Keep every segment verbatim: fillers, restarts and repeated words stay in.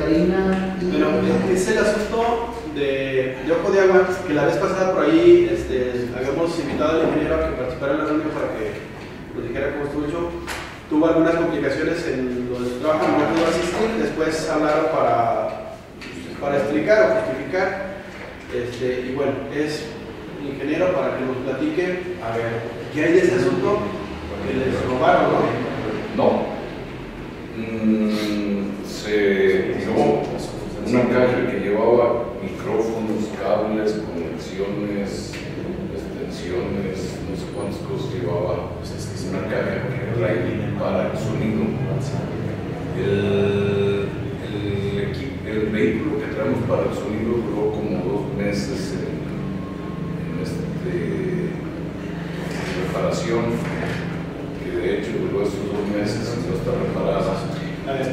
harina y... Bueno, es el asunto de, de Ojo de Agua, que la vez pasada por ahí este, habíamos invitado al ingeniero a que participara en la reunión para que nos dijera cómo estuvo hecho. Tuvo algunas complicaciones en lo de su trabajo, no pudo asistir, después hablaron para, para explicar o justificar. Este, y bueno, es ingeniero para que nos platique a ver qué hay de ese asunto que les robaron, ¿no? No. Mm, se tiró una caja que llevaba micrófonos, cables, conexiones, extensiones, no sé cuántas cosas llevaba. Una caja que trae para el sonido. El, el, equipo, el vehículo que traemos para el sonido duró como dos meses en, en este, reparación, que de hecho duró esos dos meses y no está reparada. A ver,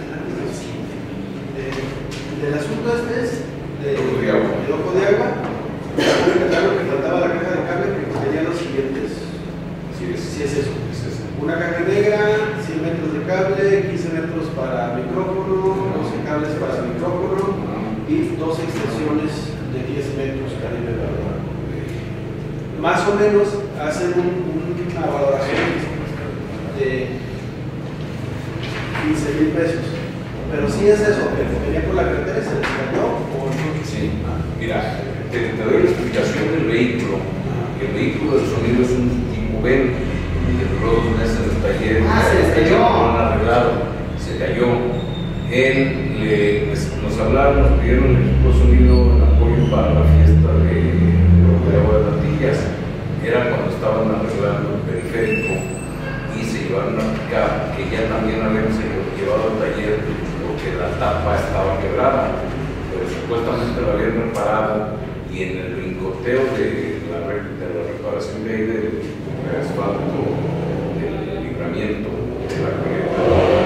eh, el asunto este es de, Ojo de Agua. de Ojo de Agua, lo que trataba la caja de cable, que tenía los siguientes. Sí, es, Sí, es eso. es eso. Una caja negra, cien metros de cable, quince metros para micrófono, doce cables para micrófono y dos extensiones de diez metros calibre de valorar. Más o menos hacen un, una valoración de quince mil pesos. Pero sí es eso, que venía por la carretera y se les cayó o no. Sí, mira, te, te doy la explicación del vehículo. El vehículo del sonido es un tipo B, que duró dos meses en el taller. Ah, se les cayó. No lo han arreglado, se cayó. Él, le, les, nos hablaron, nos pidieron el equipo de sonido en apoyo para la fiesta de, de Agua de Latillas. Era cuando estaban arreglando el periférico y se llevaron a picar, que ya también habíamos llevado al taller porque la tapa estaba quebrada, pero supuestamente lo habían reparado y en el brincoteo de la, de la reparación de ahí del asfalto, del libramiento de la carretera,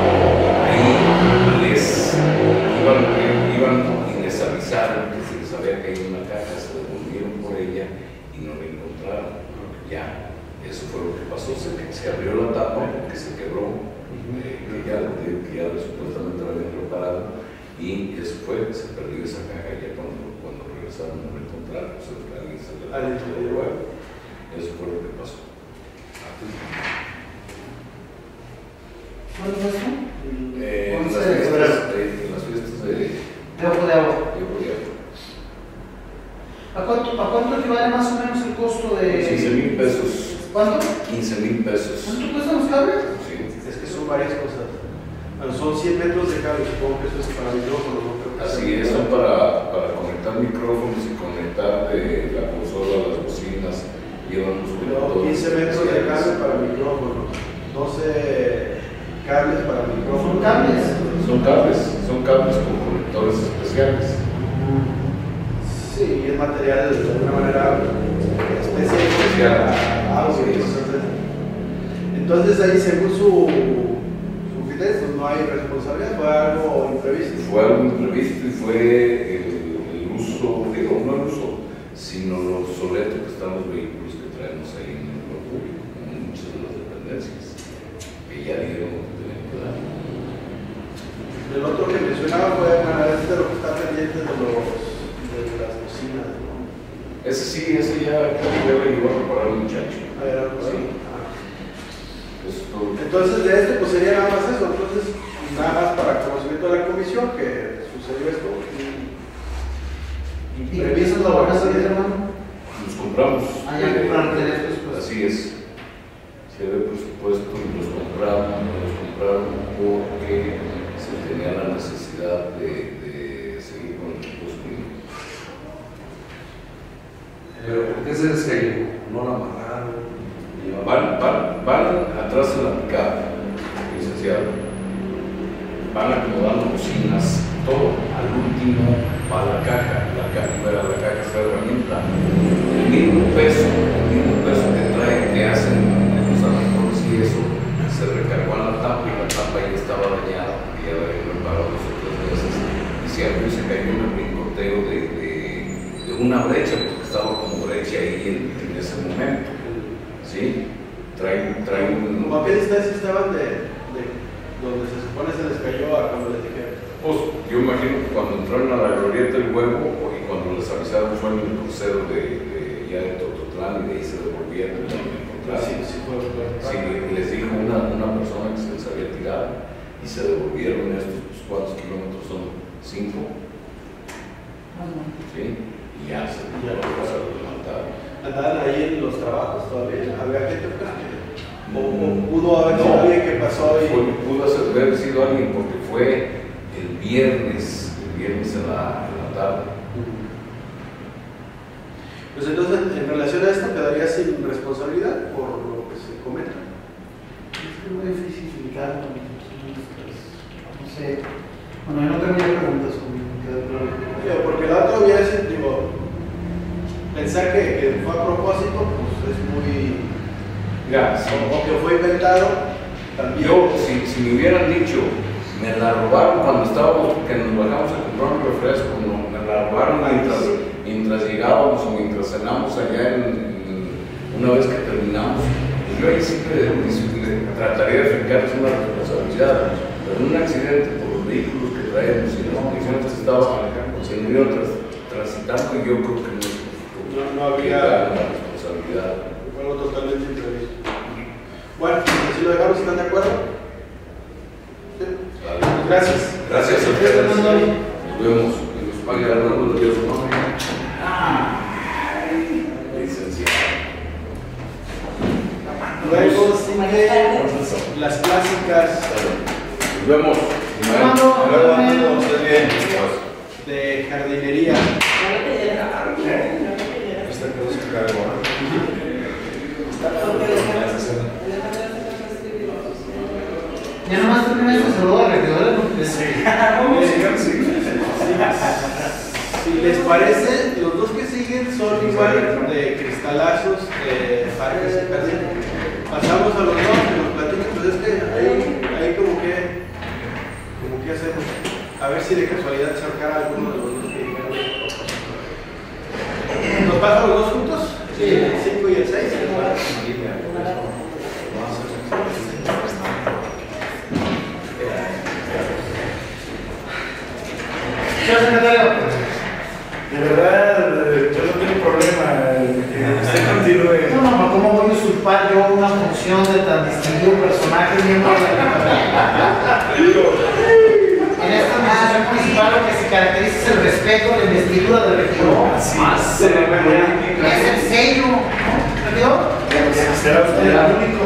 ahí les iban, iban y les avisaron que se les había caído una caja, se devolvieron por ella y no la encontraron. Ya, eso fue lo que pasó, se, se abrió la tapa porque se quebró, eh, que ya, que ya supuestamente la habían reparado, y eso fue, se perdió esa caja ya cuando, cuando regresaron a encontrar, pues alguien se la llevó. Eso fue lo que pasó. ¿Cuándo fue eso? Eh, en, once las de febrero. fiestas, de, en las fiestas de, De Ojo de Agua. de Ojo de Agua. ¿A cuánto, ¿A cuánto equivale más o menos el costo de...? quince mil pesos. ¿Cuánto? quince mil pesos. ¿Cuánto cuestan los cables? Sí. Es que son varias cosas. Bueno, son cien metros de cable, supongo que eso es para micrófono, ¿no? Creo que Así sea- es, son para, para conectar micrófonos y conectar de la consola a las bocinas. Llevan los Luego conectores quince metros de cable especiales. para micrófono, doce cables para micrófono. Son cables. Son cables, son cables con conectores especiales. Sí, y es material de alguna manera especial. Especial. para audio y Sí. cosas de esas. Entonces ahí según su, su fidez, pues no hay responsabilidad, fue algo imprevisto. Fue algo imprevisto y fue el, el uso, digo, no el uso, sino lo obsoleto que están los vehículos que traemos ahí en el público, como muchas de las dependencias, que ya dieron de verdad. El otro que mencionaba fue, bueno, este de lo que está pendiente de, los, de las bocinas, ¿no? Ese sí, ese ya ya lo llevó a reparar el muchacho. A ver, algo así. Sí. Ah. Eso es todo. Entonces, de este, pues sería nada más eso. Entonces, nada más para conocimiento de la comisión que sucedió esto. ¿Y qué piensas lo van a hacer, hermano? Los compramos. Ah, ya compraron teléfonos, pues. Así es. Se ve presupuesto y los compraron, los compraron porque se tenía la necesidad de, de seguir con el equipo sonido. Pero ¿por qué se les cayó? ¿No la amarraron? Van, van, van atrás en la picada, licenciado. Van acomodando bocinas, todo. Al último va la caja, la caja, para la caja es la herramienta. El mismo peso, el mismo peso que trae, que hacen los arrancones y eso, se recargó en la tapa y la tapa ya estaba dañada, porque ya la habían reparado dos o tres veces. Y se abrió y se cayó en el brincoteo de, de, de una brecha, porque estaba como brecha ahí en, en ese momento. ¿Sí? Traen, traen ¿Cómo a qué distancia estaban de, de donde se supone se les cayó a cuando les dijeron? Pues yo imagino imagino que cuando entraron a la glorieta del huevo y cuando les avisaron fue en el crucero de, de, ya de Tototlán y de ahí se devolvieron y me encontraron. Sí, sí, fue, fue. Sí, les dijo una, una persona que se les había tirado y se devolvieron estos pues, cuántos kilómetros son, cinco. Sí, y ya se levantaron. ¿Andaban ahí en los trabajos todavía? ¿Había gente o, o pudo haber sido no, alguien que pasó y... Fue, pudo haber sido alguien porque fue el viernes, el viernes en la, en la tarde. Pues entonces, en relación a esto, quedaría sin responsabilidad por lo que se comenta. Es muy difícil explicarlo. No sé. Bueno, yo no tengo ni preguntas conmigo. Porque el otro hubiera sido, digo, pensar que, que fue a propósito, pues es muy... Ya, sí. O que fue inventado, también. Yo, si, si me hubieran dicho, me la robaron cuando estábamos, que nos bajamos a comprar un refresco, no, me la robaron mientras, mientras llegábamos o mientras cenamos allá, en, en, una vez que terminamos, pues yo ahí siempre trataría de fijarles una responsabilidad, pero en un accidente por los vehículos que traemos y las condiciones que estaban se murieron tras, transitando, y yo creo que no, no, no había una responsabilidad. Fue algo totalmente imprevisto. Bueno, si lo dejamos, ¿están de acuerdo? Sí. Vale. Gracias. Gracias a ustedes. Nos vemos. Que nos pague Arnaldo Dios, ¿no? Licenciado. Luego sigue las clásicas. Nos vemos. De jardinería. Esta cosa se cargó. Ya nomás terminé de saludar a regidores, ¿no? Sí. Si les parece, los dos que siguen son igual de cristalazos de parques y jardines. Pasamos a los dos que nos platican, pues es que ahí, ahí como que, como que hacemos. A ver si de casualidad sacar alguno de los dos que dijeron. ¿Nos pasan los dos juntos? Sí. El cinco y el seis. Señor secretario. De verdad, yo no tengo problema que usted continúe. No, no, ¿cómo voy a usurpar yo una función de tan distinguido personaje miembro de la En esta administración municipal lo que se caracteriza es el respeto a la investidura del regidor. Más es el sello, ¿no? ¿Regidor? Será usted el único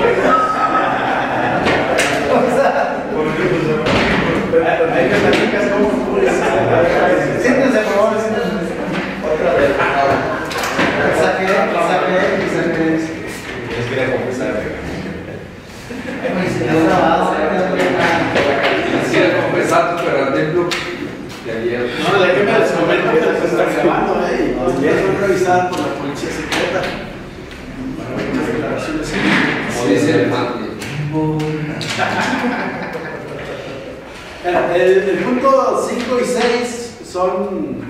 porque pues hay que platicar cómo ocurre. Siéntense, por favor, siéntense. Otra vez. Saque, saque, saque. les quería confesar. Quisiera confesar, pero al templo de ayer. No, de qué me les comento que se están grabando, ¿eh? Y ya son revisadas por la policía secreta. Muchas declaraciones. Como dice el man. El, el punto cinco y seis son,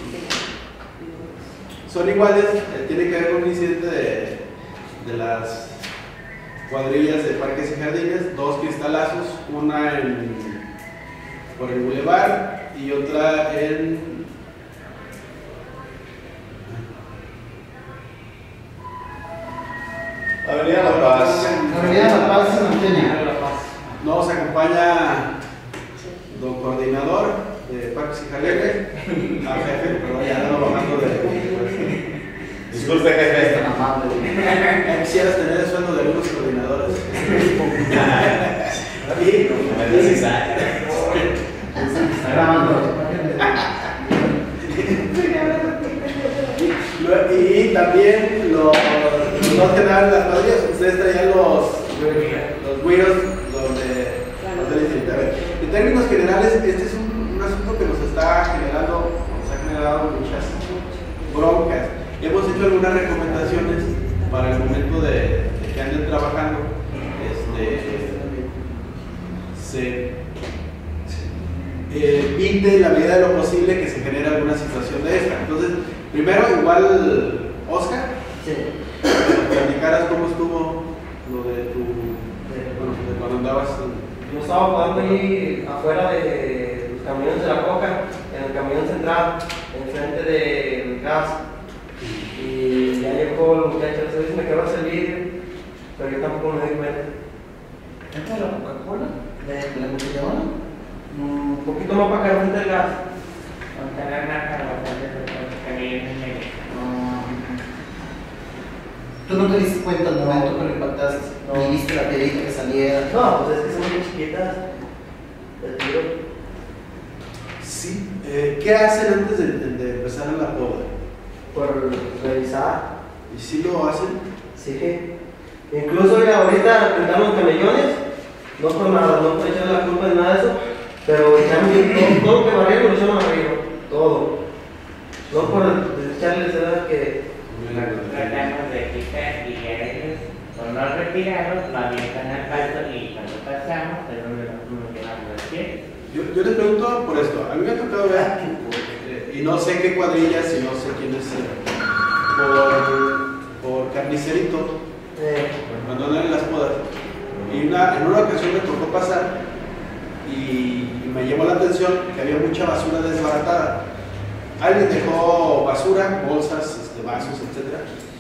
son iguales, eh, tiene que ver con un incidente de, de las cuadrillas de parques y jardines, dos cristalazos, una en, por el bulevar y otra en Avenida La Paz. Avenida La Paz y Monteña. nos acompaña don coordinador de parques y jardines, al jefe, pero ya ando bajando de... Disculpe, jefe. Ya quisieras tener el sueldo de algunos coordinadores. Está grabando. Y también los, los dos generales de las cuadrillas, ustedes traían los, los güiros donde, donde a ver, en términos generales, este es un, un asunto que nos está generando, nos ha generado muchas broncas. Hemos hecho algunas recomendaciones para el momento de, de que anden trabajando. Este, se eh, evite en la medida de lo posible que se genere alguna situación de esta. Entonces, primero, igual, Oscar, Sí. que platicaras cómo estuvo lo de tu, bueno, de cuando andabas en... Yo estaba jugando ahí afuera de los camiones de la Coca entrada, enfrente del gas. Y ya llegó el muchacho, a veces me quedó el vidrio, pero yo tampoco me di cuenta. ¿Esta es la Coca-Cola? De ¿La botellona? un poquito más para acá, enfrente del gas. ¿Tú no te diste cuenta al momento que lo impactaste? No. ¿Ni viste la perita que saliera? No, pues es que son muy chiquitas. El tiro. Sí. Eh, ¿Qué hacen antes de, de, de empezar la poda? Por revisar. ¿Y si lo hacen? Sí. Incluso mira, ahorita pintaron los camellones, no por nada, no por echarle la culpa de nada de eso, pero echaron bien todo, todo lo que barrieron lo echaron arriba, todo. No por echarle esa que. Tratamos de quitar y a ellos, o no retiraron, lo avientan al paso y cuando pasamos, es donde nos llevamos los pies. Yo, yo les pregunto por esto. A mí me ha tocado ver, eh, y no sé qué cuadrillas y no sé quién es, eh, por, por carnicerito, Eh, cuando andan en las podas. Y una, en una ocasión me tocó pasar y, y me llamó la atención que había mucha basura desbaratada. Alguien dejó basura, bolsas, este, vasos, etcétera.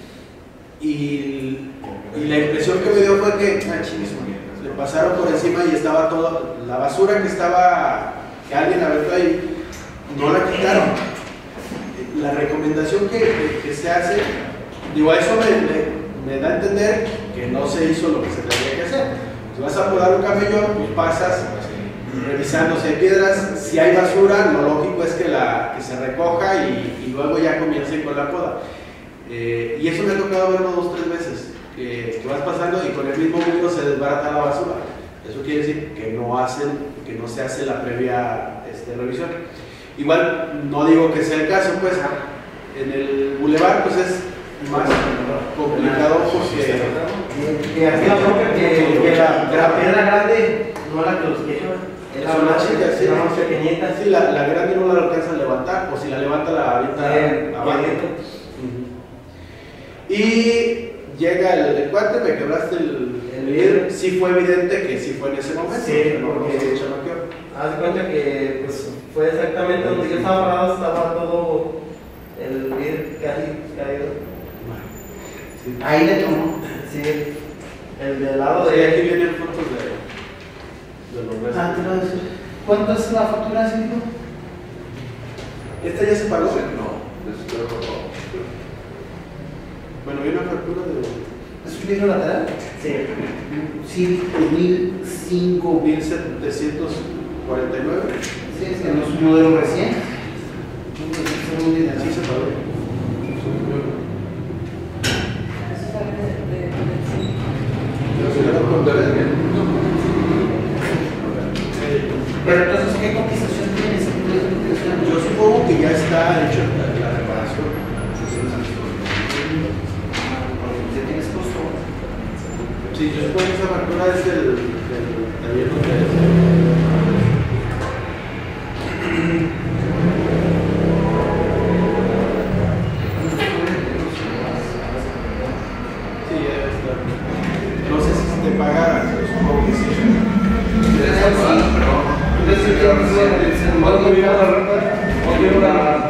Y, y la impresión que me dio fue que ah, chingues, le pasaron por encima y estaba toda la basura que estaba, que alguien aventó ahí, no la quitaron. La recomendación que, que, que se hace, digo, eso me, me, me da a entender que no se hizo lo que se tenía que hacer. Si vas a podar un camellón, pues pasas revisando si hay piedras, si hay basura, lo lógico es que, la, que se recoja y, y luego ya comiencen con la poda. Eh, y eso me ha tocado verlo dos tres veces, que, que vas pasando y con el mismo muro se desbarata la basura. Eso quiere decir que no hacen, que no se hace la previa este, revisión. Igual no digo que sea el caso, pues en el bulevar pues es más complicado porque y aquí la bronca que, que la, que la piedra grande no la que los quechos, es la son más las chicas, sí. la más pequeñita. Sí, la, la grande no la alcanza a levantar, o si la levanta la avienta Eh, abajo. uh-huh. Y llega el, el cuate, me quebraste el, el vidrio. Sí fue evidente que sí fue en ese momento. Sí, no, no porque- se chamaqueó. Haz de cuenta que pues, fue exactamente donde yo estaba parado, estaba todo el vidrio casi caído. Sí. Ahí le tomó. Sí, el del lado Sí, de aquí vienen fotos de, de los restos. Ah, te lo voy a decir. ¿Cuánto es la factura, síndico? ¿Esta ya se pagó? No, de eso te lo pago. Bueno, hay una factura de ¿Es un libro lateral? sí. Sí, dos mil cinco. mil setecientos cuarenta y nueve. Sí, es que no es un modelo reciente. Sí se pagó. Yo soy la contaré bien. Pero entonces, ¿qué cotización tienes? Yo supongo que ya está hecho la, la reparación. ¿Ya tienes costo? Sí, yo supongo que esa factura es del, del taller donde sí, ya debe estar. No sé si se te pagara, pero supongo que sí. Esa palabra, pero. ¿Cuándo vino la renta? ¿Cuándo vino la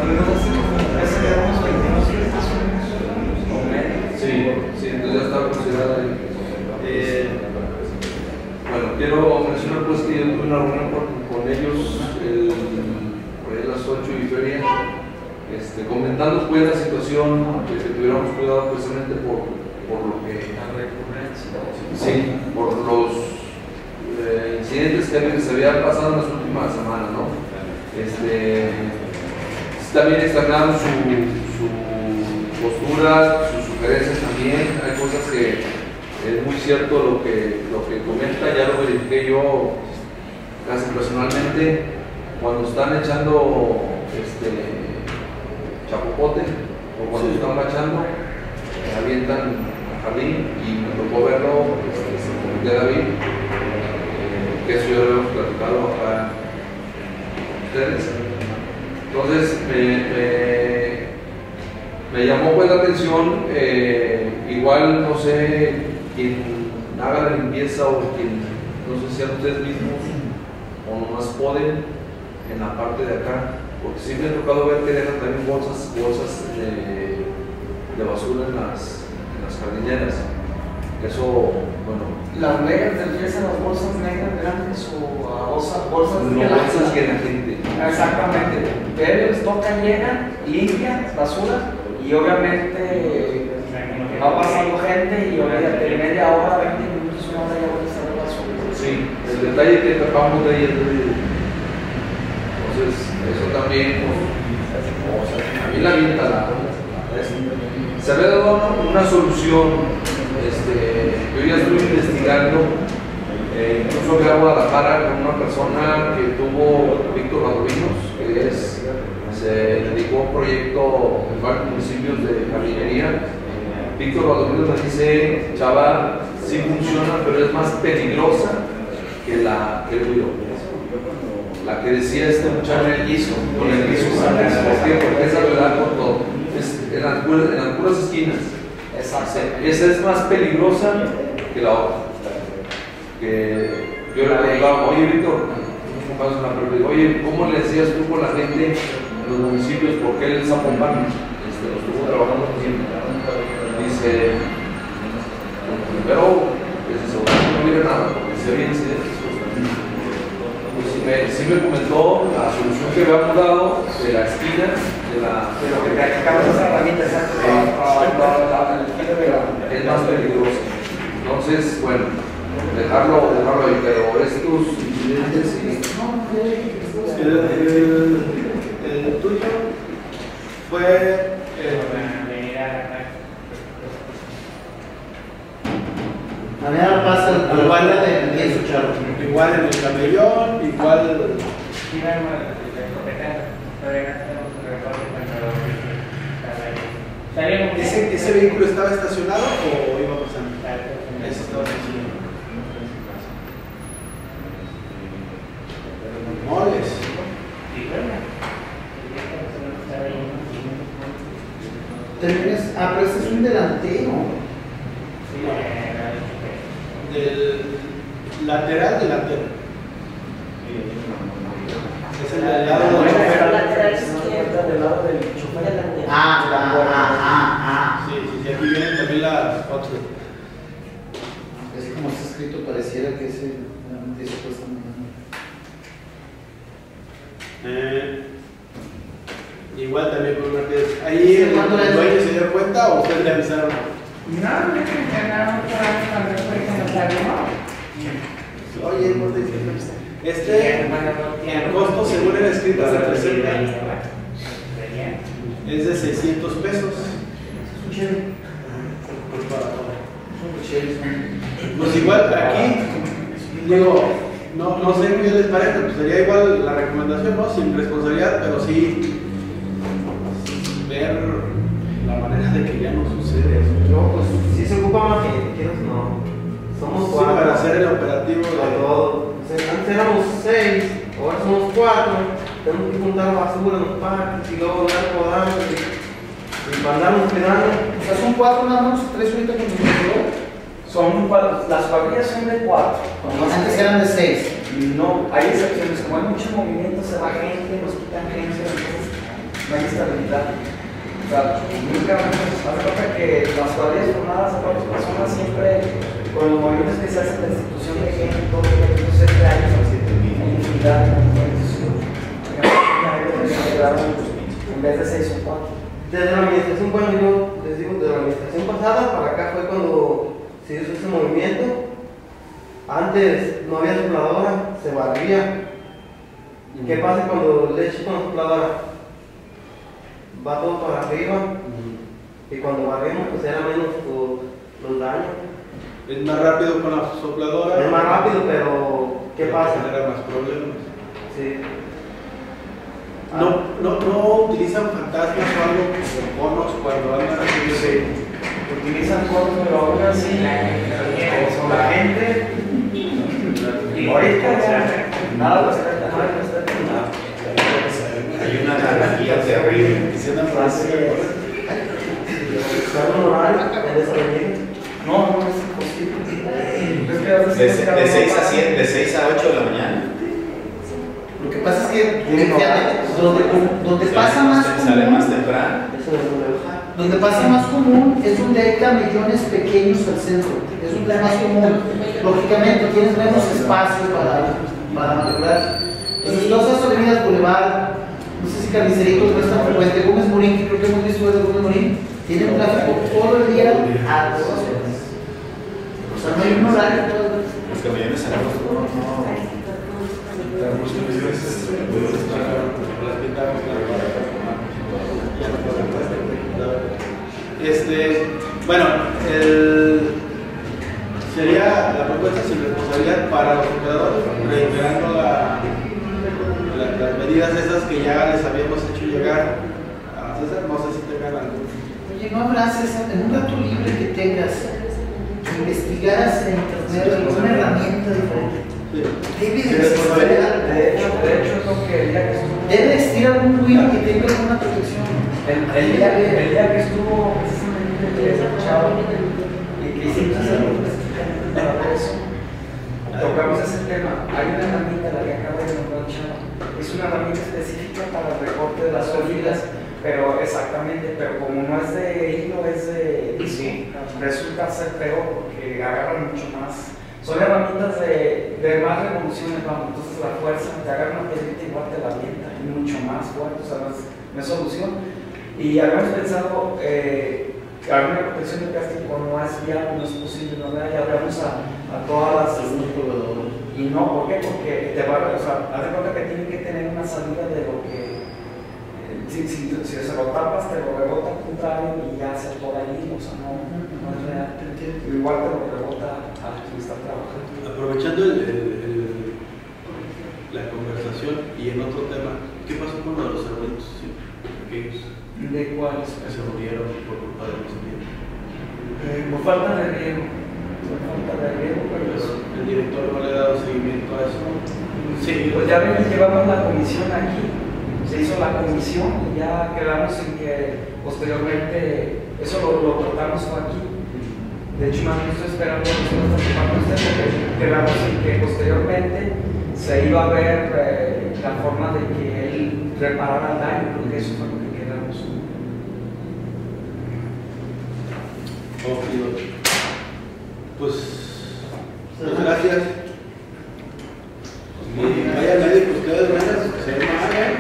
Sí, sí, entonces ya estaba considerada ahí. Eh, Bueno, quiero mencionar pues que yo tuve una reunión con, con ellos el, por ahí a las ocho y feria, este, comentando pues la situación, que, que tuviéramos cuidado precisamente por, por lo que... Sí, por los eh, incidentes que, que se habían pasado en las últimas semanas, ¿no? Este, también externaron su, su postura, sus sugerencias también. Hay cosas que es muy cierto lo que, lo que comenta, ya lo verifiqué yo casi personalmente. Cuando están echando este, chapopote o cuando Sí. están bachando, eh, avientan al jardín y me tocó verlo, este, se comenté a David, eh, que eso ya lo hemos platicado acá ustedes. Entonces me, me, me llamó pues la atención, eh, igual no sé quien haga la limpieza o quien, no sé si sean ustedes mismos o nomás pueden en la parte de acá, porque sí me ha tocado ver que dejan también bolsas, bolsas de, de basura en las, en las jardineras. Eso, bueno. ¿Las negras te refieres a las bolsas negras grandes o a bolsas, bolsas No, que la bolsas gente? que la gente. Exactamente. Ellos les toca, llegan, limpian basura y obviamente va pasando gente y obviamente en media hora, veinte minutos, una hora ya va a estar la basura. Sí, el detalle que tapamos de ahí es de... Entonces, eso también, pues, o sea, a mí la avienta la... Se había dado una, una solución, este, yo ya estoy investigando, eh, incluso fui a Guadalajara con una persona que tuvo, Víctor Baduinos, que es, se dedicó a un proyecto en varios municipios de jardinería. Víctor Baduinos me dice, chava, sí funciona, pero es más peligrosa que la que el ruido. La que decía este muchacho, Con el guiso. con el guiso, ¿por qué? Porque esa le da con todo. Es en, las puras, en las puras esquinas. Exacto. Esa es más peligrosa que la otra. Que yo le preguntaba, oye Víctor, oye, ¿cómo le decías tú con la gente en los municipios? ¿Por qué el Zapopan este, lo estuvo trabajando siempre? Dice, primero, que se asegura que no hubiera nada, porque si había incidentes. Pues sí me, sí me comentó la solución que habíamos dado de la esquina, de la... Pero que practicamos esa herramienta, exacto. Es más peligroso. Entonces, bueno, dejarlo, dejarlo ahí, pero estos incidentes sí. El, el, el tuyo fue eh, Mañana pasa a la banda de lienzo charro. igual en el camellón, igual. ¿Ese, ¿Ese vehículo estaba estacionado o iba pasando? Ese estaba estacionado. Moles. Tienes, ah, pero ese es un delantero. Del lateral delantero. Es el del lado del chofer. lateral izquierdo del lado del chofer delantero. Ah, ah, ah, ah, ah. Sí, sí, sí, aquí vienen también las fotos. Es como está escrito, pareciera que ese dice supuestamente. Eh, igual también con Martínez. ¿Ahí el, ¿Cuánto el es? dueño se dio cuenta o ustedes le avisaron? No, me encargaron por ahí cuando fue que nos salió. Oye, ¿por qué dices? Este, el costo según el escrito se presenta es de seiscientos pesos. Pues igual aquí, digo, no, no sé qué les parece, pues sería igual la recomendación, ¿no? Sin responsabilidad, pero sí ver la manera de que ya no sucede eso. No, pues sí se ocupa más que quieras, no. Somos Sí, cuatro. para hacer el operativo de de todo. O sea, antes éramos seis, ahora somos cuatro. Tenemos que juntar basura en los parques y luego dar podando y, y mandarnos cuidando. O sea, son cuatro nada más, tres ahorita que nos llegó. Son, cua- las cuadrillas son de cuatro. Antes eran de seis. No, hay excepciones, como hay mucho movimiento, se va gente, nos quitan gente, entonces no hay estabilidad. O sea, nunca me cuenta que las cuadrillas formadas a cuatro personas siempre, con los movimientos que se hacen de institución de gente, todo lo que hay siete años, hay infinidad de movimientos. En vez de seis o cuatro. Desde la administración, bueno, yo les digo, de la administración pasada para acá fue cuando se hizo ese movimiento. Antes no había sopladora, se barría. ¿Qué pasa cuando le echas con la sopladora? Va todo para arriba. Y cuando barrimos, pues era menos los, los daños. es más rápido con la sopladora. Es más rápido, pero ¿qué pasa? Genera más problemas. Sí. No, no, no utilizan fantasmas o algo como conos cuando andan haciendo Sí. Utilizan cosas, pero aún así, con la gente, y ahorita ya, nada respecta, nada respecta, nada. Hay una garantía terrible. que se andan por Así hacer. es. ¿Está un horario en esa avenida? No, no es imposible. Es que a veces De, se de seis a siete, de seis a ocho de la mañana. Lo que pasa es que fíjate, donde, donde pasa más Sale más común, temprano. donde pasa más común es donde hay camellones pequeños al centro. Es donde es más común. Lógicamente tienes menos espacio para, para maniobrar. Entonces, todas esas avenidas Boulevard, no sé si Carniceritos no es tan frecuente, Gómez Morín, que creo que hemos visto de Gómez Morín, tienen tráfico todo el día a todas horas. O sea, no hay un horario todo el día. Los camiones se Este, bueno, el, sería la propuesta sin responsabilidad para los operadores, reiterando la, la, las medidas esas que ya les habíamos hecho llegar a César. No sé si tengan algún. Oye, ¿no habrá, César, en un rato libre que tengas, que investigaras en internet alguna herramienta diferente? Sí. Debe Sí, de existir, de hecho, de hecho es lo que el día que estuvo, debe de existir algún Wii que tenga alguna protección. el, el día que, el día que estuvo precisamente que escuchaba y que hicimos esa para eso, tocamos ese tema. Hay una herramienta, la que acaba de nombrar Chava, es una herramienta específica para el recorte de las sólidas, pero exactamente, pero como no es de hilo, es de Sí. resulta ser peor porque agarran mucho más. Son herramientas de, de más revoluciones, vamos, entonces la fuerza, te agarra una piedrita igual te la avienta y mucho más fuerte, o sea, no es, no es solución. Y habíamos pensado, eh, alguna protección de plástico no es viable, no es posible, no la hay, hablamos a, a todas las... Y no, ¿por qué? Porque te va, o sea, haz de cuenta que tienen que tener una salida de lo que... eh, Si, si, si se lo tapas, te lo rebota al contrario y ya se por ahí, o sea, no, no es real. Igual te lo rebota a quien está trabajando. Aprovechando el, el, el, la conversación y en otro tema, ¿qué pasó con los arbolitos pequeños ¿De cuáles? que se murieron por culpa de los ambientes? Eh, por falta de riego. Por falta de riego, pero Pero pues, el director no le ha dado seguimiento a eso. Sí, pues ya ven, llevamos la comisión aquí, se hizo la comisión y ya quedamos en que posteriormente, eso lo, lo tratamos fue aquí. De hecho, más bien estoy esperando que se nos ocupando usted porque quedamos en que posteriormente se iba a ver eh, la forma de que él reparara el daño, porque eso fue lo que quedamos. Ok, pues, pues gracias. Y vaya médico, ustedes buenas, se llama Ariel.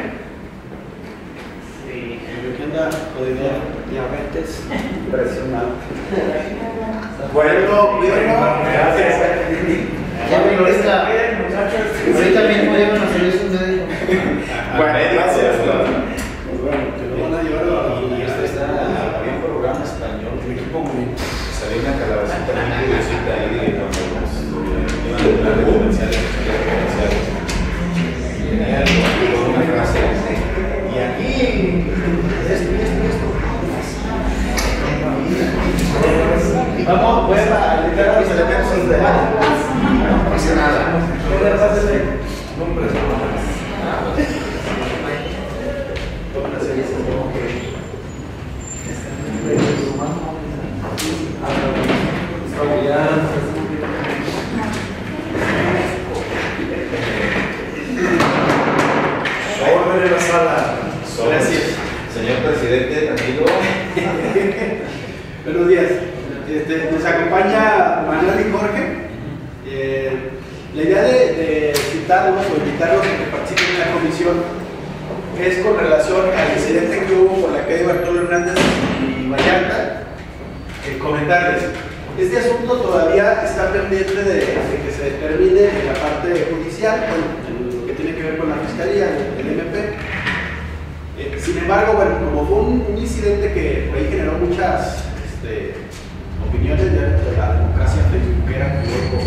Sí. ¿Qué anda jodidor? Diabetes, presión alta. Bueno, cuídenlo. Gracias. Ya me ahorita, ahorita mismo llevan a servicios médicos. Bueno, gracias. Pues bueno, que lo van a llevar a la Y este está bien programa español. el equipo muy. Salió una calabacita muy curiosita ahí de cuando nos iban a hablar de comerciales, comerciales. Y venía algo con una frase. Y aquí, esto, esto, esto. Vamos, voy a dedicar a los elementos de la. No pasa nada. Nombres, Orden en la sala. Gracias. Señor presidente, tranquilo. Buenos días. Este, nos acompaña Manuel y Jorge. Eh, la idea de, de citarlos o invitarlos a que participen en la comisión es con relación al incidente que hubo por la calle Bartolo Hernández y Vallarta. Eh, comentarles, este asunto todavía está pendiente de, de que se determine en la parte judicial, bueno, en lo que tiene que ver con la fiscalía, el M P. Eh, sin embargo, bueno, como fue un, un incidente que por ahí generó muchas este, opiniones de, de la democracia facebookera, que luego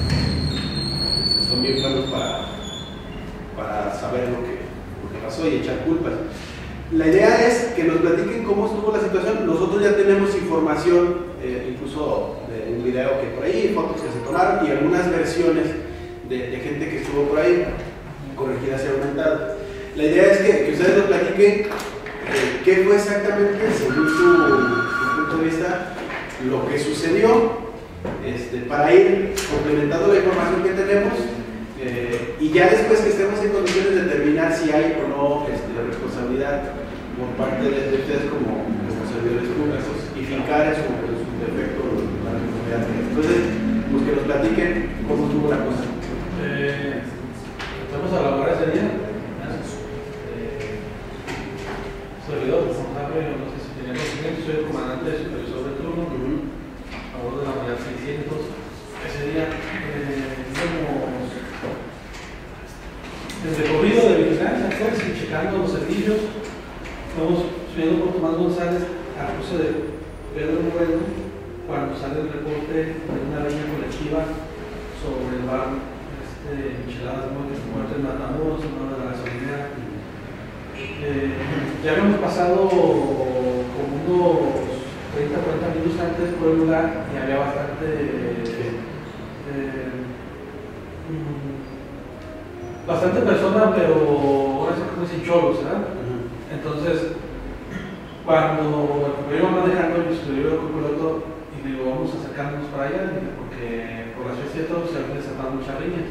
son bien buenos para, para saber lo que, lo que pasó y echar culpas. La idea es que nos platiquen cómo estuvo la situación. Nosotros ya tenemos información, eh, incluso de un video que por ahí, fotos que se tomaron y algunas versiones de, de gente que estuvo por ahí, corregidas y aumentadas. La idea es que, que ustedes nos platiquen eh, qué fue exactamente, según su, su punto de vista, lo que sucedió, este, para ir complementando la información que tenemos. Eh, y ya después que estemos en condiciones de determinar si hay o no este, responsabilidad por parte de, de ustedes como, como servidores públicos y fincar en su, en su defecto la responsabilidad. Entonces, pues que nos platiquen cómo estuvo la cosa. Eh, vamos a elaborar ese día. Eh, servidor responsable, no sé si tenía conocimiento, soy el comandante de supervisor de turno, a bordo de la unidad seiscientos. Ese día eh, íbamos el recorrido de vigilancia, pues, y checando los servicios. Estamos subiendo por Tomás González a cruce de Pedro Moreno cuando sale el reporte de una línea colectiva sobre el bar este, Micheladas Muertes, muertes en Matamoros, en una de la gasolinera. Eh, ya habíamos pasado como unos treinta a cuarenta minutos antes por el lugar y había bastante eh, bastante personas, pero ahora sí como dicen cholos, ¿verdad? Uh-huh. Entonces, cuando yo iba manejando, yo subí el copiloto y digo, vamos acercándonos para allá, porque por la ciudad se han desatado muchas líneas.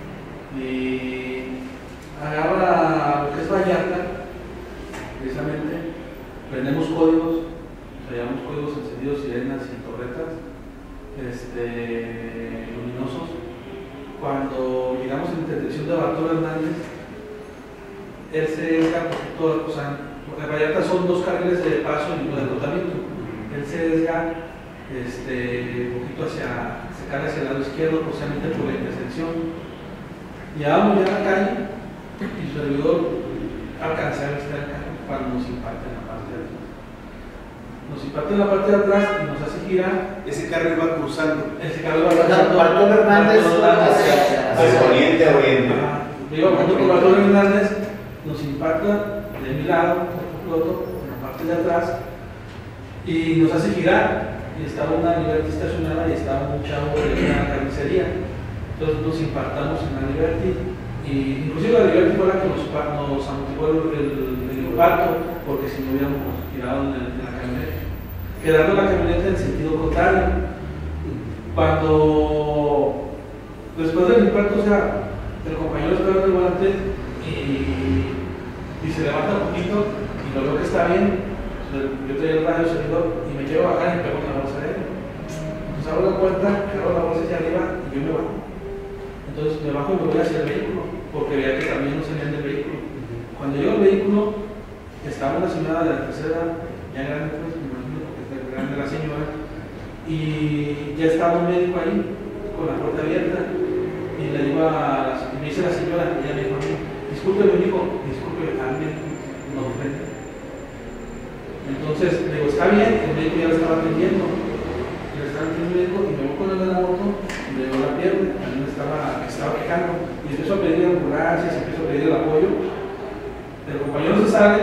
Y agarra lo que es Vallarta, precisamente, prendemos códigos, llevamos códigos encendidos, sirenas y torretas este, luminosos. Cuando llegamos a la intersección de Bartolo Hernández, él se desga, todo, o sea, porque en Vallarta son dos carriles de paso y uno de rotamiento. Él se desga este, un poquito hacia, se cae hacia el lado izquierdo, posiblemente por la intersección. Llegábamos ya a la calle y su servidor alcanza a estar el carro cuando nos impacta en la parte de atrás. Nos impacta en la parte de atrás y nos hace girar. Ese carro iba cruzando. Ese carro iba cruzando. Bartolo Hernández hacia, hacia oriente a oriente. Digo, cuando por Bartolo Hernández nos impacta de mi lado, en la parte de atrás, y nos hace girar. Y estaba una Liberty estacionada y estaba un chavo de una carnicería. Entonces nos impactamos en la Liberty. Y inclusive la Liberty fue la que nos, nos amortiguó el, el, el impacto, porque si no hubiéramos girado en, el, en la camioneta, quedando la camioneta en sentido contrario. Cuando después del impacto, o sea, el compañero estaba en el volante y, y se levanta un poquito y lo veo que está bien. Yo traía el radio servidor y me llevo a bajar y pego con la bolsa de él. Entonces abro la puerta, agarro la bolsa hacia arriba y yo me bajo. Entonces me bajo y me voy hacia el vehículo, porque veía que también no salían del vehículo. Cuando llego al vehículo, estaba una señora de la tercera edad, ya grande, pues, me imagino, porque es grande la señora, y ya estaba un médico ahí, con la puerta abierta, y le digo a la, y me dice la señora, ella me dijo a mí, disculpe, me dijo, disculpe, alguien no ofende. Entonces, le digo, está bien, el médico ya lo estaba atendiendo, le estaba atendiendo el médico, y me voy con el de la moto, y le digo la pierna, también estaba, estaba quejando, y empiezo a pedir ambulancias, empiezo a pedir el apoyo. El compañero se sale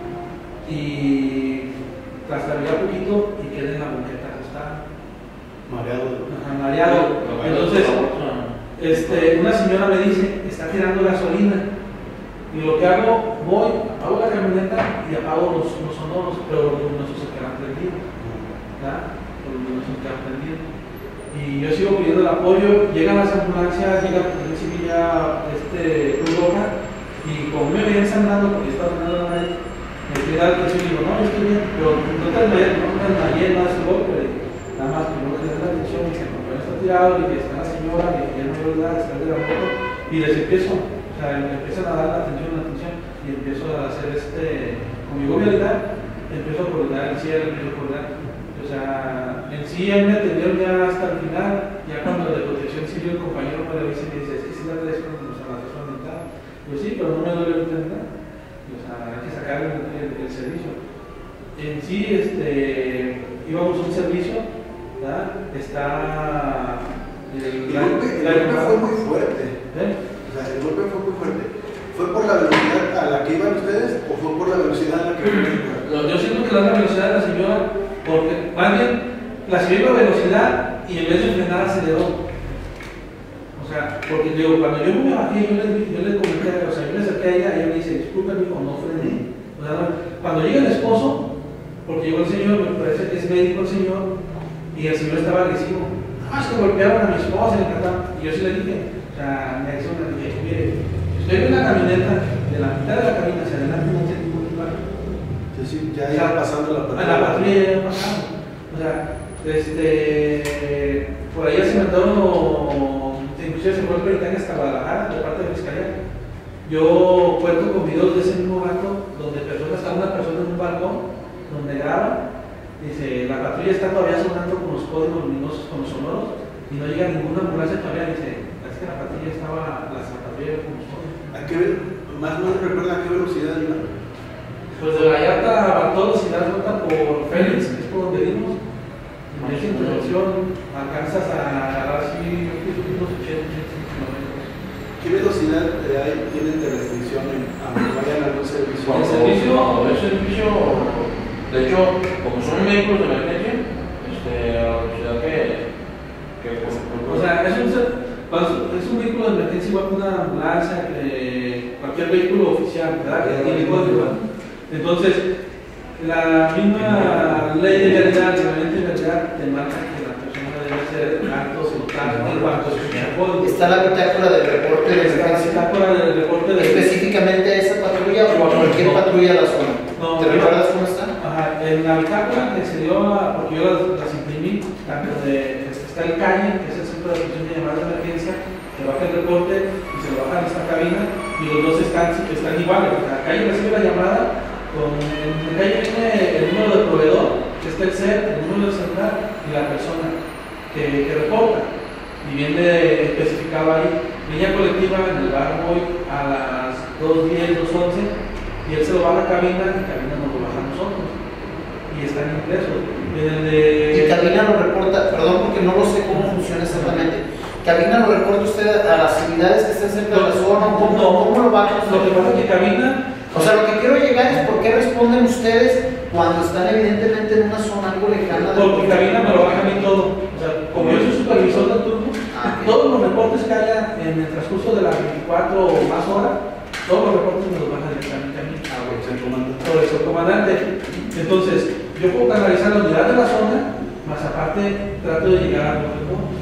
y trastabilla un poquito y queda en la banqueta acostada. Mareado. Ajá, mareado. Entonces, este, una señora me dice, está tirando gasolina. Y lo que hago, voy, apago la camioneta y apago los, los sonoros, pero los luminosos se quedan prendidos. ¿Verdad? Los luminosos se quedan prendidos. Y yo sigo pidiendo el apoyo, llegan las ambulancias, llega la policía civil ya, este, Cruz Roja, y como me veían sangrando, porque estaba sangrando la nariz, me pide la atención y digo, no, yo estoy bien, pero no te desmayé, no te desmayé, no hace golpe, nada más que no me den la atención, y que el compañero está tirado, y que está la señora, y que ya no hay verdad, está de la moto, y les empiezo, o sea, me empiezan a dar la atención, la atención, y empiezo a hacer este, con mi jovialidad, empiezo a coordinar el cierre, empiezo a coordinar. O sea, en sí él me atendieron ya hasta el final, ya cuando de protección civil el compañero me lo dice y me dice, es que si la traes con o sea, la traes con mitad. Yo sí, pero no me duele el nada. O sea, hay que sacar el, el, el servicio. En sí, este, íbamos a un servicio, ¿verdad? Está... El, el, la, golpe, el la, golpe la, fue muy fuerte. ¿eh? O sea, el golpe fue muy fuerte. ¿Fue por la velocidad a la que iban ustedes o fue por la velocidad a la que iban? Yo siento que la velocidad de la señora, porque más bien la señora iba a velocidad y en vez de frenar aceleró. O sea, porque digo, cuando yo me bajé, yo le, yo le comenté, o sea, yo le acerqué a ella, ella me dice, disculpe, hijo, no frené. O sea, cuando llega el esposo, porque llegó el señor, me parece que es médico el señor, y el señor estaba agresivo. Ah, es que golpearon a mi esposa, y yo sí le dije, o sea, me hizo una dije, mire, si usted ve una camioneta, de la mitad de la cabina hacia adelante no tiene ningún lugar. Sí, sí, ya iba pasando la patrulla. La patrulla ya iba pasando. O sea, este, por ahí se mandaron, inclusive se fue el peritaje hasta Guadalajara, de parte de la Fiscalía. Yo cuento con videos de ese mismo rato, donde personas, a una persona en un balcón, donde graban, dice, la patrulla está todavía sonando con los códigos luminosos, con los sonoros, y no llega ninguna ambulancia todavía, dice, es que la patrulla estaba, la patrulla con los códigos. ¿A qué, más no recuerda a qué velocidad iba? Pues de Vallarta a Bartolo, si das vuelta por Félix, que es por donde vimos, en esa intervención alcanzas a agarrar así unos ochenta kilómetros. ¿Qué velocidad hay, tienen de restricción en, a que vayan a algún servicio? El servicio, el servicio, de hecho, como son vehículos de emergencia, este, a la velocidad que, que por, por, o sea, es un, es un vehículo de emergencia igual que una ambulancia, que cualquier vehículo oficial, ¿verdad? Que tiene código. Entonces, la misma ley de vialidad, el reglamento de vialidad, te marca que la persona debe ser alto, saludable, en cuanto a su código. Está la bitácora del reporte de Está la emergencia. bitácora del reporte de ¿Específicamente a esa patrulla o a cualquier patrulla de la zona? No, ¿Te no. recuerdas cómo está? Ajá, en la bitácora que se dio, a, porque yo las, las imprimí, tanto de, está el calle, que es el centro de atención de llamadas de emergencia, que baja el reporte y se lo baja en esta cabina, y los dos están, están iguales. O sea, la calle recibe la llamada, con en la calle viene el número del proveedor, que es el C E R, el número del celular y la persona que, que reporta. Y viene especificado ahí, línea colectiva en el bar Boy a las dos diez, dos once, y él se lo baja a cabina y cabina nos lo baja a nosotros. Y están impresos. En el de... Y cabina lo reporta, perdón porque no lo sé cómo funciona exactamente. ¿Cabina lo reporta usted a las unidades que estén cerca de la zona? ¿Cómo, No, cómo lo baja? lo que pasa es que cabina... O sea, lo que quiero llegar es por qué responden ustedes cuando están evidentemente en una zona algo lejana. Porque cabina me lo baja a mí todo. O sea, como yo soy supervisor del turno, Ah, todos los reportes que haya en el transcurso de las veinticuatro o más horas, todos los reportes me los bajan directamente a mí. Ah, bueno, el comandante. Por eso, comandante. Entonces, yo puedo canalizar la unidad de la zona, más aparte trato de llegar a los reportes.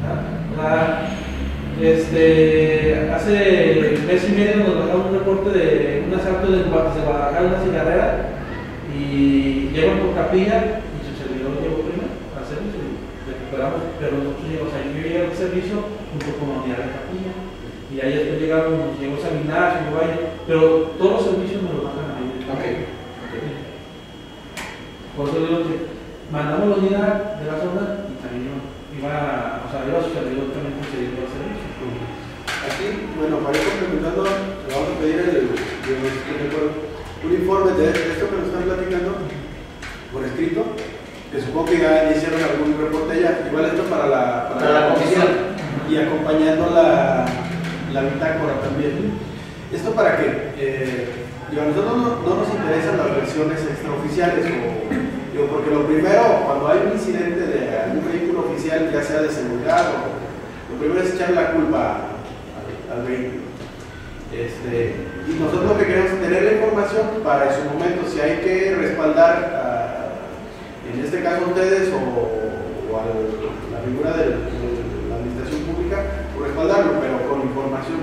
¿Ah? Este, hace mes y medio nos bajaron un reporte de un asalto de Guadalajara, una cigarrera, y llegan por capilla y su servidor llegó primero al servicio y recuperamos, pero nosotros llegamos, o sea, yo llegué al servicio junto con la unidad de capilla, y ahí después llegamos, nos llegó a Ignacio, yo vaya, pero todos los servicios me los bajan a mí. Okay. Por eso digo que mandamos la unidad de la zona y también iba, o sea, iba a su servidor también concediendo el servicio. Aquí, bueno, para ir complementando, le vamos a pedir el, el, el, un informe de esto que nos están platicando por escrito, que supongo que ya hicieron algún reporte ya, igual esto para la, para Para la comisión, y acompañando la, la bitácora también. Esto para que, eh, digo, a nosotros no, no nos interesan las versiones extraoficiales, o, digo, porque lo primero, cuando hay un incidente de algún vehículo oficial, ya sea de seguridad, o, lo primero es echar la culpa al vehículo. Este, y nosotros lo que queremos es tener la información para en su momento, si hay que respaldar a, en este caso a ustedes o, o a la figura de, de la administración pública, por respaldarlo, pero con información.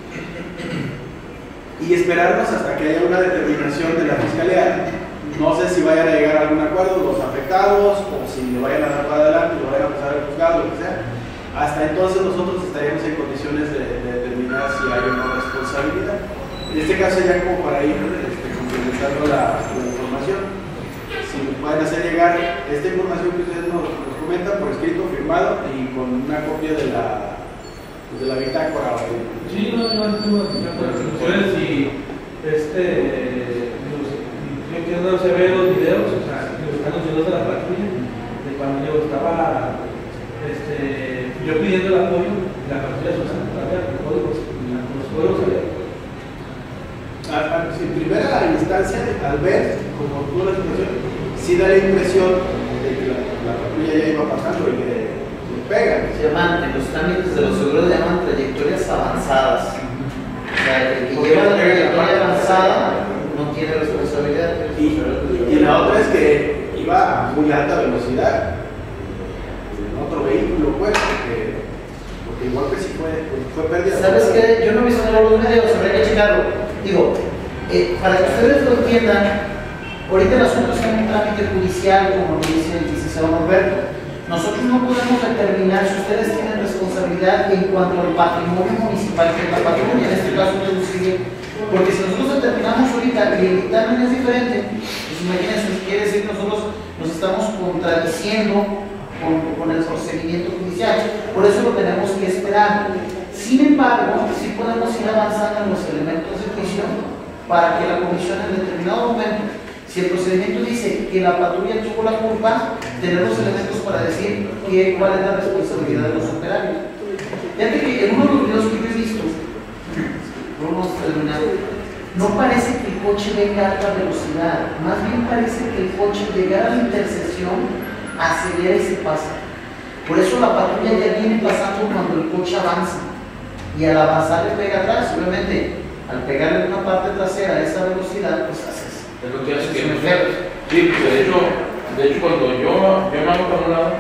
Y esperarnos hasta que haya una determinación de la Fiscalía. No sé si vayan a llegar a algún acuerdo los afectados o si lo vayan a dar para adelante, lo vayan a pasar al juzgado, lo que sea. Hasta entonces nosotros estaríamos en condiciones de, de determinar si hay o no responsabilidad. En este caso ya como para ir este, complementando la, la información. Si nos pueden hacer llegar esta información que ustedes nos, nos comentan por escrito, firmado y con una copia de la, pues de la bitácora. Sí, no, no, no, no, si este, yo quiero no se ve los videos, o sea, están los videos de la patrulla, de cuando yo estaba, este, yo pidiendo el apoyo, la patrulla social, los códigos, los códigos abiertos. En primera instancia, al ver como tuvo la situación, sí da la impresión de que la, la patrulla ya iba pasando y que le pegan. se llaman, en los trámites de los seguros se llaman trayectorias avanzadas. O sea, el que lleva la trayectoria avanzada no tiene responsabilidad. Y, y la otra es que iba a muy alta velocidad en otro vehículo, pues, porque, porque el golpe sí fue, fue pérdida. ¿Sabes qué? Yo no he visto todos los videos, habría que checarlo. Digo, eh, para que ustedes lo entiendan, ahorita el asunto está en un trámite judicial, como lo dice el licenciado Norberto. Nosotros no podemos determinar si ustedes tienen responsabilidad en cuanto al patrimonio municipal que es la patrulla, en este caso deducible, porque si nosotros determinamos ahorita y el dictamen es diferente, pues imagínense, quiere decir que nosotros nos estamos contradiciendo con, con el procedimiento judicial, por eso lo tenemos que esperar. Sin embargo, sí podemos ir avanzando en los elementos de juicio para que la comisión en determinado momento, si el procedimiento dice que la patrulla tuvo la culpa, tener los elementos para decir que, cuál es la responsabilidad de los operarios. Fíjate que en uno de los videos que yo he visto, no hemos terminado, no parece que el coche venga a alta velocidad, más bien parece que el coche llegar a la intersección, acelera y se pasa. Por eso la patrulla ya viene pasando cuando el coche avanza, y al avanzar le pega atrás. Obviamente, al pegarle en una parte trasera a esa velocidad, pues haces. Es lo que hace que no sea. Sí, porque de hecho, de hecho cuando yo, yo me hago para un lado,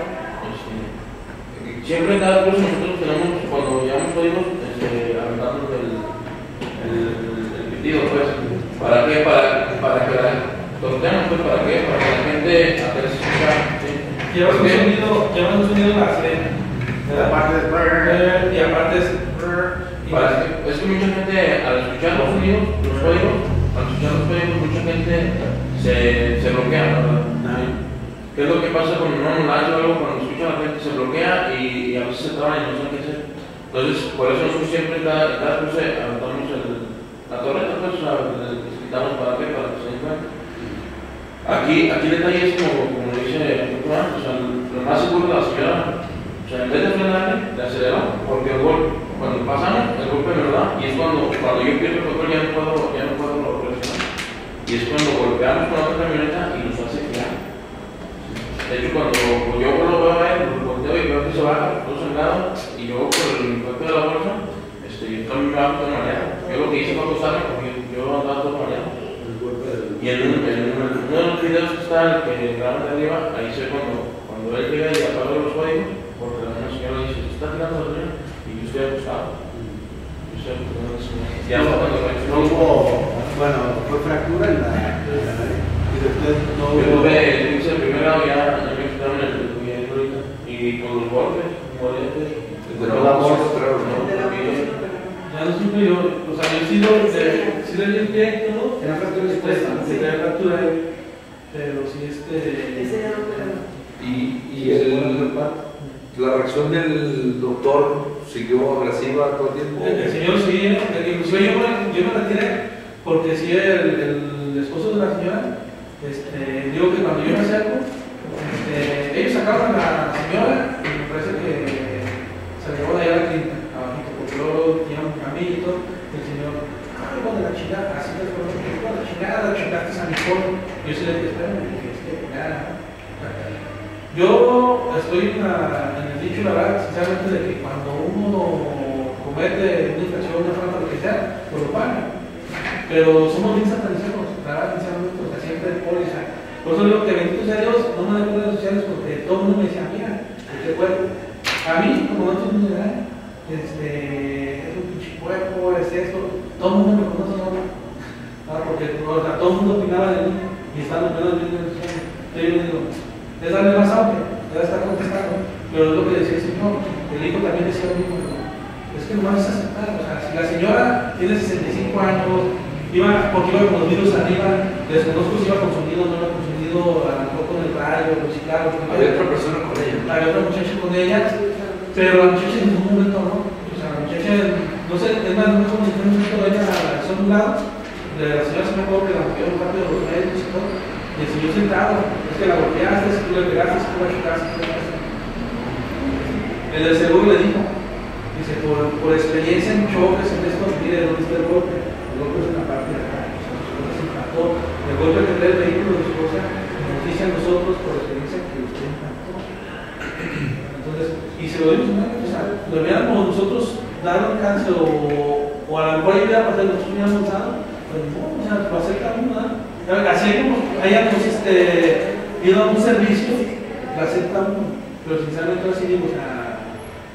este, siempre en cada curso nosotros tenemos, cuando llevamos códigos, este, aventamos el, el, el pitido, pues. ¿Para qué? Para, para que la torteamos, pues, ¿para qué? Para que la gente aprecie escuchar. ¿Sí? Llevas un sonido, llevas un sonido en la sirena. Aparte de Y aparte es. Para, es que mucha gente, al escuchar los sonidos, los códigos, al escuchar los códigos, mucha gente se, se bloquea, ¿verdad? ¿Qué es lo que pasa con un lancho o algo? Cuando escucha la gente se bloquea y, y a veces se traba y no sabe qué hacer. Entonces, por eso nosotros siempre en cada, cada curso aventamos la torreta, pues, les quitamos para qué, para que se den cuenta. Aquí, aquí el detalle es como, como dice Juan, o sea, lo más seguro de la señora, o sea, en vez de frenarle, le acelera, porque el golpe, cuando pasamos, el golpe me lo da, y es cuando, cuando yo pierdo el control, ya no puedo, ya no puedo reaccionar. Y es cuando golpeamos con otra camioneta y nos hace girar. De hecho, cuando yo lo veo a él, lo volteo y veo que se baja, todo sangrado, y yo por el impacto de la bolsa, este, yo también me bajo todo mareado. Yo lo que hice fue acostarme porque yo andaba todo mareado. Y en, un, en, un, en uno de los videos que está, que graban de arriba, ahí se ve cuando, cuando él llega y apaga los códigos, porque la señora dice, ¿se está tirando la señora? Y yo estoy acostado. Yo estoy acostado en la señora. Ya no, cuando no hubo, bueno, fue fractura en la nariz. Y después no hubo. Yo tuve, hice el primer grado, ya, ya me quitaron el movimiento ahorita. Y con los golpes, moletes. Desde la bolsa, pero no. Ya no supe yo, o sea, yo sí lo, de, sí lo limpié y todo. Era fractura expuesta. Sí, era fractura, pero sí este... Y, y el, la reacción del doctor siguió agresiva todo el tiempo. El, el señor sí, inclusive yo me, yo me retiré porque sí el, el esposo de la señora, este, digo que cuando yo me acerco, este, ellos sacaron a la señora y me parece que se llevó de allá a la clínica, abajito, porque luego tenía un camillito, y el señor, ay, bueno, de la chingada, así que fue, bueno, la chingada, la chingaste a mi hijo. Yo sí le dije, espérame, dije, es que, nada. Yo estoy en, la, en el dicho, la verdad, sinceramente, de que cuando uno comete una infracción, una falta, lo que sea, pues lo paga. Pero somos bien satanizados, la verdad, sinceramente, o sea, siempre por esa. Por eso digo que bendito sea Dios, no me dan redes sociales porque todo el mundo me decía, mira, qué cuerpo. A mí, como no tengo idea, este, es un pinche cuerpo, es esto, todo el mundo me conoce ahora. Ah, porque o sea, todo el mundo opinaba de mí y están los menos bien en el. Yo digo, es darle más auge, ya está contestando, pero es lo que decía el señor, el hijo también decía lo mismo, es que no vas a aceptar, o sea, si la señora tiene sesenta y cinco años, iba, porque iba con los virus arriba, desconozco si iba consumido o no iba consumido, a lo mejor con el rayo, los cigarros, había otra persona con ella, había otra muchacha con ella, pero la muchacha en ningún momento no, o sea, la muchacha, no sé, es más, no sé cómo en un momento ella son un lado, de la señora se me acuerdo que la movieron rápido los médicos y todo. Y el señor sentado, es que la golpeaste, si tú le pegaste, si tú la chocaste, si tú la chocaste. El del seguro le dijo, dice, por, por experiencia en choques, en esto, mire dónde está el golpe. El golpe es en la parte de acá, o sea, su esposa se impactó. El golpe que trae el vehículo de su esposa nos dice a nosotros por experiencia que usted impactó. Entonces, y se lo dimos, ¿no? O sea, lo hubiéramos nosotros dado alcance o, o a lo mejor ahí hubiera pasado, nosotros hubiéramos dado, pues no, o sea, lo acepta uno, ¿no? Así como hayamos este, ido a un servicio, la acepta uno, pero sinceramente así digo, o sea,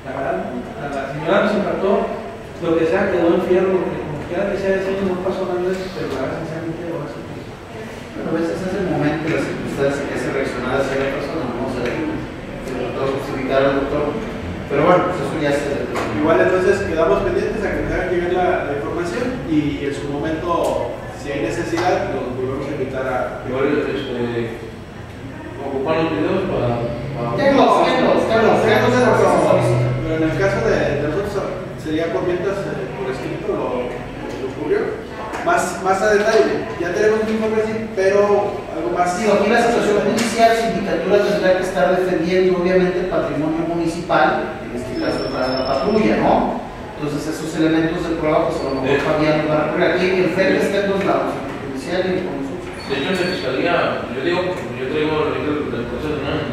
La verdad, a la señora nos impactó, lo que sea quedó enfermo, porque como quiera que sea ese año no pasó nada de eso, pero la verdad, sinceramente, ahora sí. Bueno, a veces es el momento y las circunstancias que hace reaccionar hacia la persona, no vamos a justificar al doctor. Pero bueno, pues eso ya se determinó. Igual entonces quedamos pendientes a que nos hagan llegar la, la información y en su momento, si hay necesidad, los volvemos a invitar a... Igual, este, ocupar los videos para... para... Tenlos, tenlos, tenlos, tenlos de lo que se solicita. Pero en el caso de, de nosotros, sería por mientras eh, por escrito lo, lo ocurrió. Más, más a detalle, ya tenemos un informe así, pero algo más. Sí, aquí la situación judicial, sindicatura tendrá que estar defendiendo obviamente el patrimonio municipal, en este caso para la patrulla, ¿no? Entonces esos elementos del programa, pues a lo mejor Fabián nos va a recurrir. Aquí el F E D está en dos lados, el judicial y el con nosotros. De hecho, en la fiscalía, yo digo, yo traigo el proceso de una,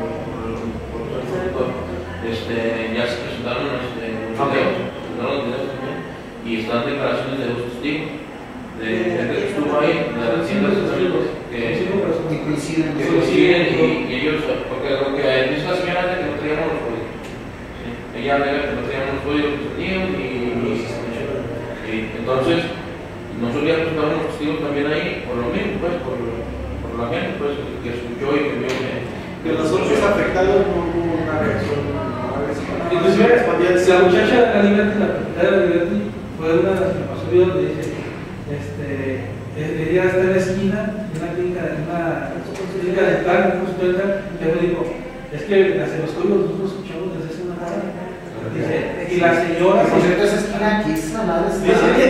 por este, ya se presentaron este, los videos, presentaron los videos también, y están declaraciones de los testigos. De gente que estuvo ahí, de las haciendas de amigos, que coinciden, que coinciden y, y ellos, porque lo que dice la señora es que no teníamos los códigos. ¿Sí? Ella alega que no teníamos los códigos que tenían y, y, y entonces nosotros ya presentamos los testigos también ahí, por lo mismo, pues, por, por la gente pues, que escuchó y que vio que... Que nosotros afectados no hubo una reacción. Inclusive, la muchacha de la Liberty, la propietaria de la Liberty, fue una de las que me pasó el video donde dice Este, ella está en la esquina, en una clínica, en una clínica dental, en un consultorio dental, y me dijo, es que las en los códigos nosotros escuchamos desde hace una hora. Dice, y la señora... Por cierto, esa esquina aquí, esa madre está...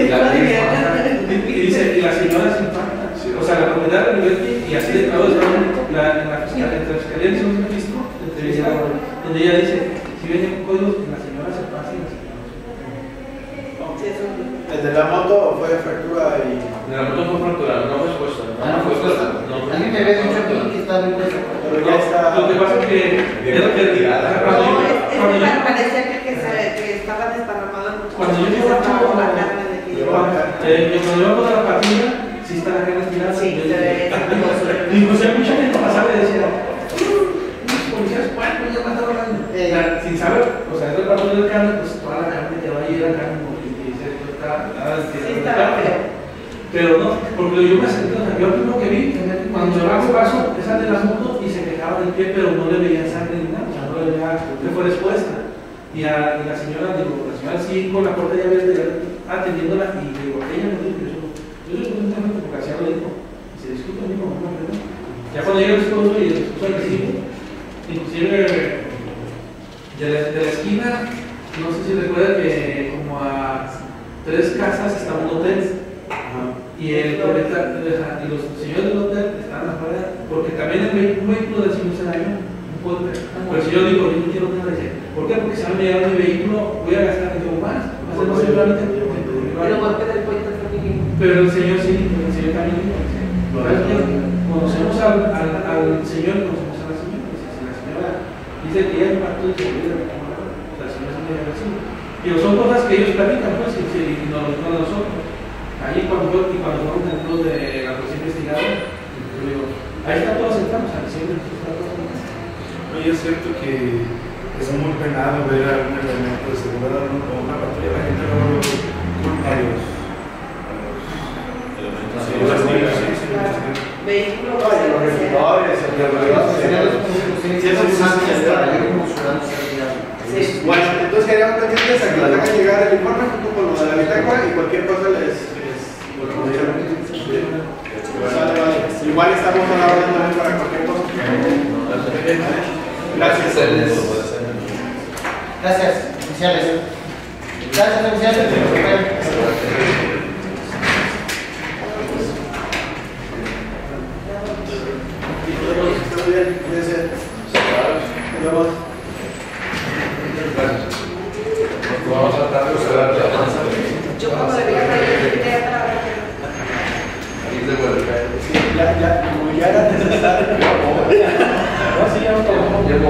Y dice, y la señora se impacta. O sea, la propiedad de Liberty, y así de todo, la, en la fiscalía, entre la fiscalía y el registro, donde ella dice, si vienen códigos, la señora se pasa y la señora... El de la moto fue fractura y... De la moto fue fractura, no fue expuesta. Ah, no fue expuesta. A mí me había dicho a mí que estaba muy expuesta. Pero ya está... Lo que pasa es que... Es lo que... No, es que parecía que, que, se, que estaba desparramado en mucho. Cuando yo me estaba bajo la carne de que eh, cuando yo bajo de la patilla, sí está la carne estirada. Sí, se ve. Incluso hay mucha gente pasaba y decía, los policías, bueno, ya me estaba hablando. Sin saber, o sea, es el patrón del carne, pues toda la carne que va a ir a carne. Sí, estaba feo. Pero no, porque yo me acerqué, o sea, yo lo primero que vi, cuando yo hago paso, esa de las motos y se quejaba del pie, pero no le veía sangre ni nada, o sea, no le veía que fue expuesta. Y, a, y la señora, digo, la señora sí, con la puerta ya abierta, atendiéndola, y digo, ella me dijo, yo soy un tema porque hacía lo dijo, y se disculpa, dijo, no, no, no. Ya cuando llega el esposo y el esposo agresivo, inclusive de la, de la esquina, no sé si recuerda que como a tres casas estaba un hotel. Ajá. Y, el, y los señores del hotel estaban afuera, porque también el vehículo, un vehículo del señor se dañó, un puente. Pero el señor dijo, yo no quiero nada de eso. ¿Por qué? Porque si no me llega mi vehículo, voy a gastar digo, más, hacemos el trámite. Pero golpe del puente fue bien. Pero el señor sí, el señor también dijo, conocemos al, al, al señor y conocemos a la señora. Si la señora dice que ella es parte de su vida, la señora se me así. Pero son cosas que ellos platican, pues, y, y no lo digan nosotros. Ahí cuando yo, y cuando fueron dentro de la policía investigada, yo digo, ahí está todo sentado, o sea, siempre está todo sentado. Oye, es cierto que es muy penado ver a un elemento de seguridad con una patrulla, la gente no culpa a los elementos. Sí, los niños, sí, sí, sí. Vehículos, los regidores, el Bueno, entonces queríamos pendientes a que nos hagan llegar el informe junto con lo de la bitácora y cualquier cosa les volvemos a echar. Vale, vale. Igual estamos a la orden también para cualquier cosa. Gracias. Gracias, oficiales. Gracias, oficiales. Muy bien, cuídense. Nos vemos. Vamos a tratar de cerrar la panza. Yo como le veía a Ahí se vuelve. Sí, ya, ya, como ya era necesario. No, sí, ya no tomamos. Ya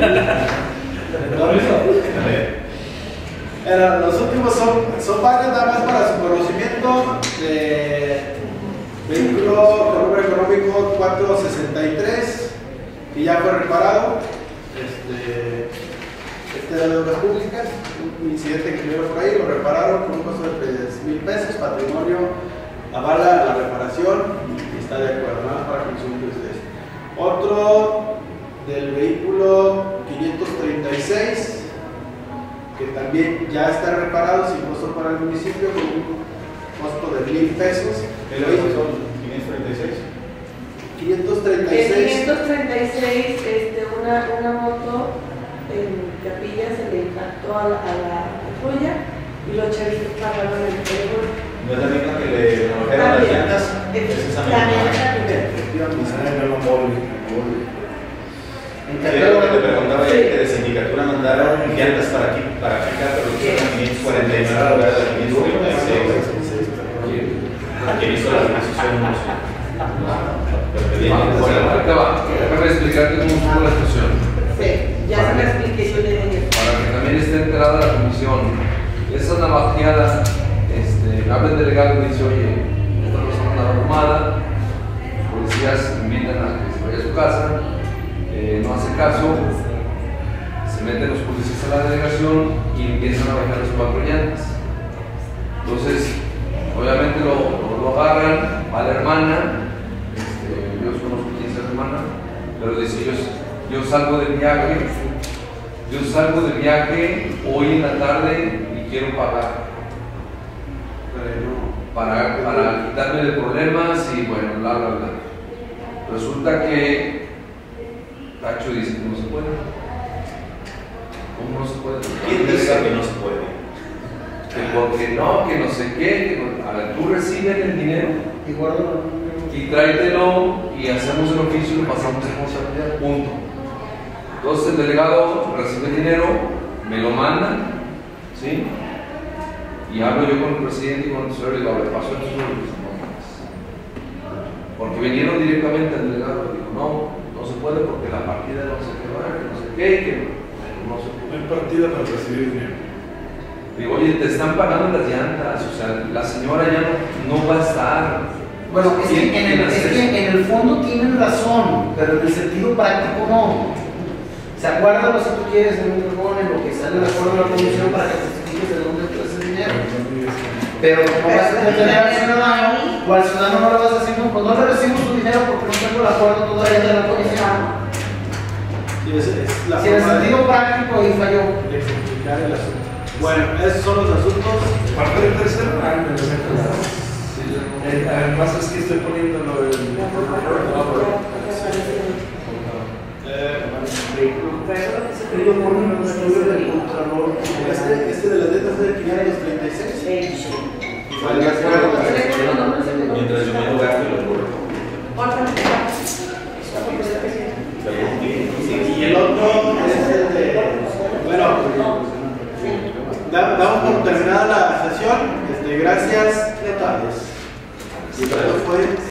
Bueno, los últimos son, son varios nada más para su conocimiento. De vehículo con número económico cuatrocientos sesenta y tres, que ya fue reparado. Este, Este era de obras públicas, un incidente que tuvieron por ahí, lo repararon con un costo de tres mil pesos, patrimonio avala la reparación y está de acuerdo, nada para consumo de ustedes. Otro del vehículo quinientos treinta y seis, que también ya está reparado sin costo para el municipio, con un costo de mil pesos. ¿El son quinientos treinta y seis? quinientos treinta y En seis. quinientos treinta y seis, este, una, una moto en Capilla se le impactó a la, a la patrulla y los chavitos pagaron el teléfono. ¿No es la misma que le remojaron las llantas? Es esa misma. Era lo que te preguntaba ayer, que de sindicatura mandaron llantas para aquí, para aplicar, pero son quinientos cuarenta y nueve en lugar de quinientos treinta y seis. ¿Quién hizo la decisión? Bueno, ahorita va. Déjame explicarte cómo estuvo la situación. Sí, ya se me expliqué, yo le dije. Para que también esté enterada la comisión. Esa navajeada, este, habla el delegado y dice, oye, esta persona está armada, los policías invitan a que se vaya a su casa, eh, no hace caso, se meten los policías a la delegación y empiezan a bajar las cuatro llantas. Entonces, obviamente lo, lo, lo agarran, va la hermana, este, yo conozco quién es la hermana, pero dice, yo, yo salgo de viaje, yo salgo de viaje hoy en la tarde y quiero pagar. Para, para quitarme de problemas y bueno, bla, bla, bla. Resulta que Cacho dice que no se puede. ¿Cómo no se puede? ¿Quién dice que no se puede? Que porque no, que no sé qué, que no, a ver, tú recibes el dinero Y guardo y tráetelo y hacemos el oficio y lo pasamos a responsabilidad, punto. Entonces el delegado recibe el dinero, me lo manda, ¿sí? Y hablo yo con el presidente y con el tesorero y digo, a ver, pasó esto, no más. Porque vinieron directamente al delegado y digo, no, no se puede porque la partida no sé qué va, que no sé qué, que no, no se puede. No hay partida para recibir dinero. Digo, oye, te están pagando las llantas, o sea, la señora ya no, no va a estar. Bueno, es que, en el, es que en el fondo tienen razón, pero en el sentido práctico no. ¿Se acuerdan lo que tú quieres en un carbón, en lo que sale de acuerdo a la comisión para que te expliques de dónde está ese dinero? Pero no vas a detener al ciudadano, o al ciudadano no le vas a decir, no, pues no le recibo su dinero porque no tengo el acuerdo todavía de la comisión. Sí, es, es la Si en el forma de- sentido práctico ahí falló. de explicar el asunto. Bueno, esos son los asuntos. Parte del tercer rango, eh, además es que estoy poniendo lo del Ellos ponen un estudio del Contralor. Este, este de las letras es de quinientos treinta y seis. Vale, más claro. Mientras yo me lo gasto y lo borro. Y el otro es el de. Bueno, da- damos por terminada la sesión. Este, gracias. ¿Qué tal? Y esto fue.